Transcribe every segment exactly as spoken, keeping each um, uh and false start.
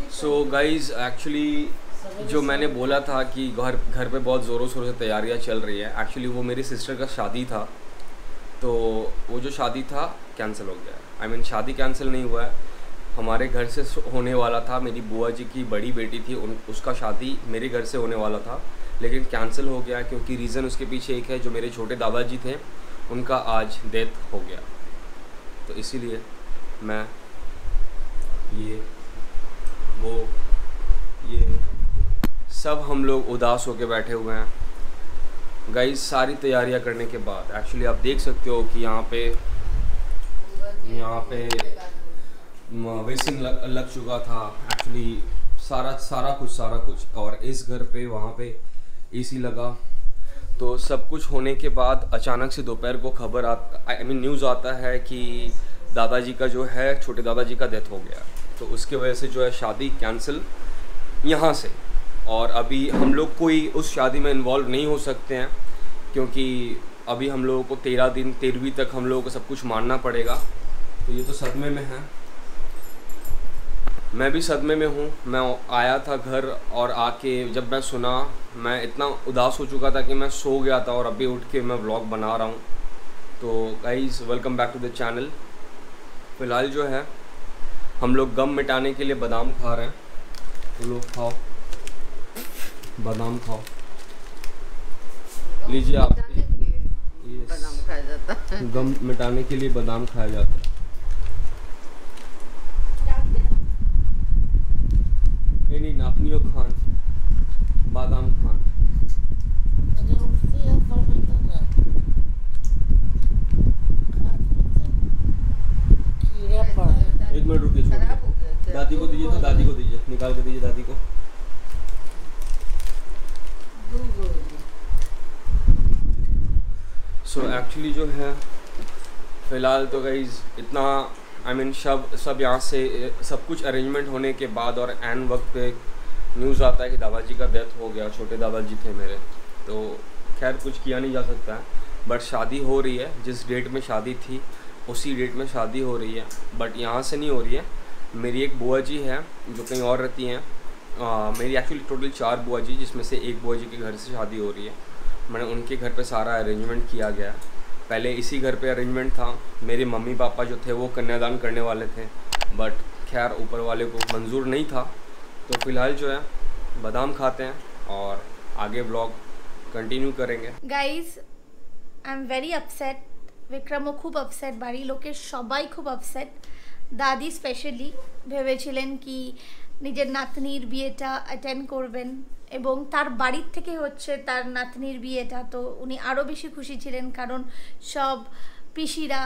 So guys actually जो मैंने बोला था कि घर घर पे बहुत ज़ोरों शोरों से तैयारियां चल रही है, एक्चुअली वो मेरी सिस्टर का शादी था। तो वो जो शादी था कैंसिल हो गया। आई I मीन mean, शादी कैंसिल नहीं हुआ है, हमारे घर से होने वाला था। मेरी बुआ जी की बड़ी बेटी थी, उन उसका शादी मेरे घर से होने वाला था, लेकिन कैंसिल हो गया क्योंकि रीज़न उसके पीछे एक है। जो मेरे छोटे दादाजी थे उनका आज डेथ हो गया, तो इसीलिए मैं ये वो ये सब हम लोग उदास होके बैठे हुए हैं गाइज। सारी तैयारियां करने के बाद एक्चुअली आप देख सकते हो कि यहाँ पे यहाँ पे वेसिन लग, लग चुका था एक्चुअली, सारा सारा कुछ सारा कुछ और इस घर पे वहाँ पे एसी लगा। तो सब कुछ होने के बाद अचानक से दोपहर को खबर आता आई मीन न्यूज़ आता है कि दादाजी का जो है छोटे दादाजी का डेथ हो गया। तो उसके वजह से जो है शादी कैंसिल यहाँ से, और अभी हम लोग कोई उस शादी में इन्वॉल्व नहीं हो सकते हैं क्योंकि अभी हम लोगों को तेरह दिन तेरहवीं तक हम लोगों को सब कुछ मानना पड़ेगा। तो ये तो सदमे में है, मैं भी सदमे में हूँ। मैं आया था घर और आके जब मैं सुना, मैं इतना उदास हो चुका था कि मैं सो गया था और अभी उठ के मैं व्लॉग बना रहा हूँ। तो guys welcome back to the channel. फ़िलहाल जो है हम लोग गम मिटाने के लिए बादाम खा रहे हैं, तो लोग खाओ बादाम खाओ, लीजिए आप। बादाम खाया जाता है, गम मिटाने के लिए बादाम खाया जाता है। नहीं नहीं नापनी हो खान, बादाम खान। एक मिनट रुकिए, छोड़िए, दादी को दीजिए, तो दादी को दीजिए, निकाल के दीजिए दादी को। सो so, एक्चुअली जो है फ़िलहाल तो गाइज़ इतना आई मीन सब सब यहाँ से सब कुछ अरेंजमेंट होने के बाद और एन वक्त पे न्यूज़ आता है कि दादाजी का डेथ हो गया। छोटे दादाजी थे मेरे, तो खैर कुछ किया नहीं जा सकता है, बट शादी हो रही है। जिस डेट में शादी थी उसी डेट में शादी हो रही है, बट यहाँ से नहीं हो रही है। मेरी एक बुआ जी है जो कहीं और रहती हैं। आ, मेरी एक्चुअली टोटल चार बुआ जी, जिसमें से एक बुआ जी के घर से शादी हो रही है। मैंने उनके घर पे सारा अरेंजमेंट किया गया। पहले इसी घर पे अरेंजमेंट था। मेरे मम्मी पापा जो थे वो कन्यादान करने वाले थे, बट खैर ऊपर वाले को मंजूर नहीं था। तो फ़िलहाल जो है बादाम खाते हैं और आगे ब्लॉग कंटिन्यू करेंगे। Guys I am very upset, विक्रमও খুব আপসেট, বাড়ির লোকের সবাই খুব আপসেট। দাদি স্পেশালি ভেবেছিলেন কি নিজের নাতনির বিয়েটা অ্যাটেন্ড করবেন এবং তার বাড়ির থেকে হচ্ছে তার নাতনির বিয়েটা, তো উনি আরও বেশি খুশি ছিলেন কারণ সব পিসিরা,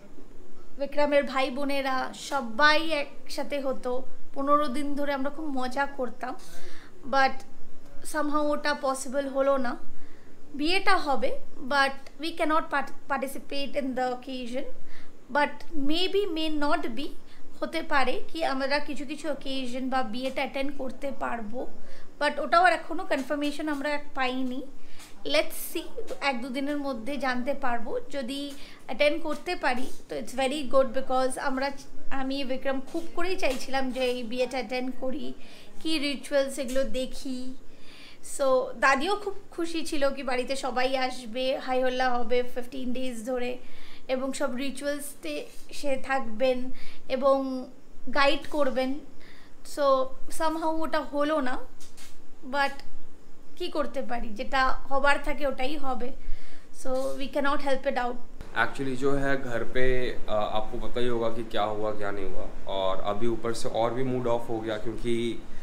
বিক্রমের ভাই বোনেরা সবাই একসাথে হতো। পনেরো দিন ধরে আমরা খুব মজা করতাম, বাট সামহাউ ওটা পসিবল হলো না। বিয়েটা হবে but we can't participate in the occasion, but maybe may not be, হতে পারে কি আমরা কিছু কিছু অকেশন বা বিয়েটা অ্যাটেন্ড করতে পারবো, বাট ওটাও এখনও কনফার্মেশন আমরা পাইনি। লেটস সি, এক দুদিনের মধ্যে জানতে পারবো। যদি অ্যাটেন্ড করতে পারি তো ইটস ভেরি গুড, বিকজ আমরা আমি বিক্রম খুব করেই চাইছিলাম যে এই বিয়েটা অ্যাটেন্ড করি, কি রিচুয়ালস এগুলো দেখি। সো দাদিও খুব খুশি ছিল কি বাড়িতে সবাই আসবে, হাইহল্লা হবে ফিফটিন ডেজ ধরে এবং সব রিচুয়ালসতে সে থাকবেন এবং গাইড করবেন। সো সামহাউ ওটা হলো না, বাট কি করতে পারি, যেটা হবার থাকে ওটাই হবে। So we can't help it out. Actually जो है घर पे आपको पता ही होगा कि क्या हुआ क्या नहीं हुआ, और अभी ऊपर से और भी मूड ऑफ हो गया क्योंकि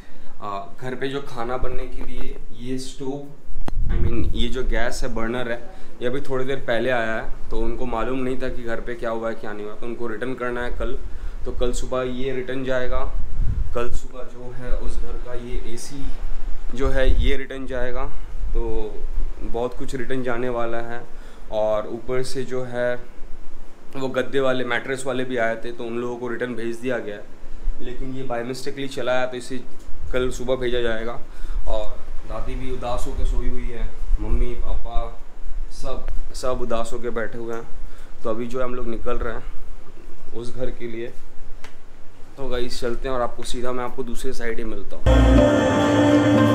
घर पे जो खाना बनने के लिए ये स्टोव आई मीन ये जो गैस है, बर्नर है, ये अभी थोड़ी देर पहले आया है। तो उनको मालूम नहीं था कि घर पे क्या हुआ है क्या नहीं हुआ, तो उनको रिटर्न करना है कल। तो कल सुबह ये रिटर्न जाएगा, कल सुबह जो है उस घर का ये एसी जो है ये रिटर्न जाएगा। तो बहुत कुछ रिटर्न जाने वाला है, और ऊपर से जो है वो गद्दे वाले मैट्रेस वाले भी आए थे, तो उन लोगों को रिटर्न भेज दिया गया है, लेकिन ये बाय मिस्टेकली चला आया, तो इसे कल सुबह भेजा जाएगा। और दादी भी उदास होकर सोई हुई है, मम्मी पापा सब सब उदास होकर बैठे हुए हैं। तो अभी जो है हम लोग निकल रहे हैं उस घर के लिए। तो गाइस चलते हैं और आपको सीधा मैं आपको दूसरी साइड ही मिलता हूँ।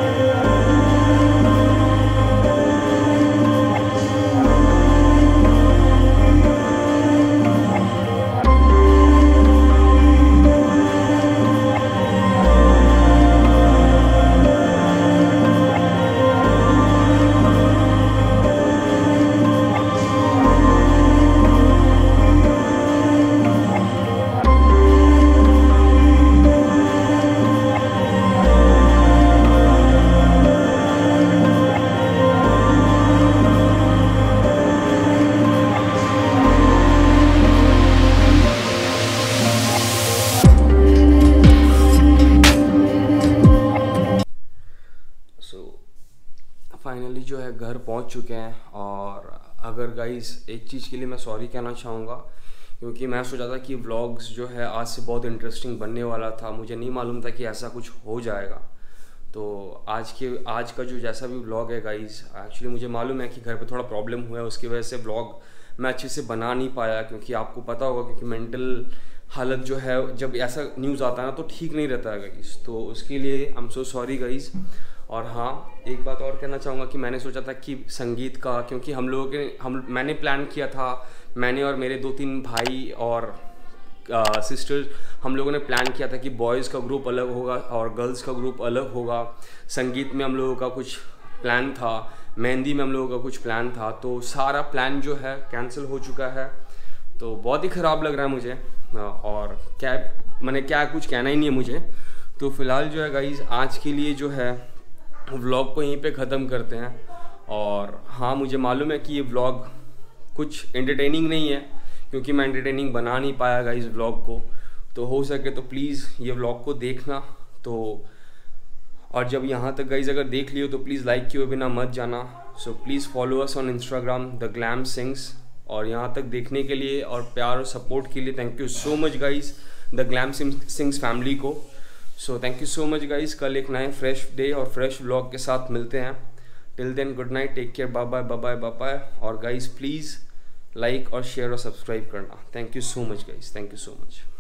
फाइनली जो है घर पहुंच चुके हैं। और अगर गाइस एक चीज़ के लिए मैं सॉरी कहना चाहूँगा, क्योंकि मैं सोचा था कि व्लॉग्स जो है आज से बहुत इंटरेस्टिंग बनने वाला था, मुझे नहीं मालूम था कि ऐसा कुछ हो जाएगा। तो आज के आज का जो जैसा भी व्लॉग है गाइस, एक्चुअली मुझे मालूम है कि घर पे थोड़ा प्रॉब्लम हुआ है, उसकी वजह से व्लॉग मैं अच्छे से बना नहीं पाया। क्योंकि आपको पता होगा क्योंकि मेंटल हालत जो है जब ऐसा न्यूज़ आता है ना तो ठीक नहीं रहता है गाइस, तो उसके लिए I am so sorry guys. और हाँ, एक बात और कहना चाहूँगा कि मैंने सोचा था कि संगीत का, क्योंकि हम लोगों के हम मैंने प्लान किया था, मैंने और मेरे दो तीन भाई और सिस्टर्स हम लोगों ने प्लान किया था कि बॉयज़ का ग्रुप अलग होगा और गर्ल्स का ग्रुप अलग होगा। संगीत में हम लोगों का कुछ प्लान था, मेहंदी में हम लोगों का कुछ प्लान था, तो सारा प्लान जो है कैंसिल हो चुका है। तो बहुत ही ख़राब लग रहा है मुझे, और क्या मैंने क्या कुछ कहना ही नहीं है मुझे। तो फ़िलहाल जो है गाइज़ आज के लिए जो है व्लॉग को यहीं पे ख़त्म करते हैं। और हाँ, मुझे मालूम है कि ये व्लॉग कुछ एंटरटेनिंग नहीं है, क्योंकि मैं एंटरटेनिंग बना नहीं पाया गाइस व्लॉग को। तो हो सके तो प्लीज़ ये व्लॉग को देखना। तो और जब यहाँ तक गाइस अगर देख लियो तो प्लीज़ लाइक किए बिना मत जाना। So please follow us on Instagram the glam sings. और यहाँ तक देखने के लिए और प्यार और सपोर्ट के लिए thank you so much guys the glam sings family को। So thank you so much guys. कल एक नए फ्रेश डे और फ्रेश व्लॉग के साथ मिलते हैं। Till then good night, take care, bye bye bye bye bye bye. और गाइस प्लीज़ लाइक और शेयर और सब्सक्राइब करना। Thank you so much guys, thank you so much.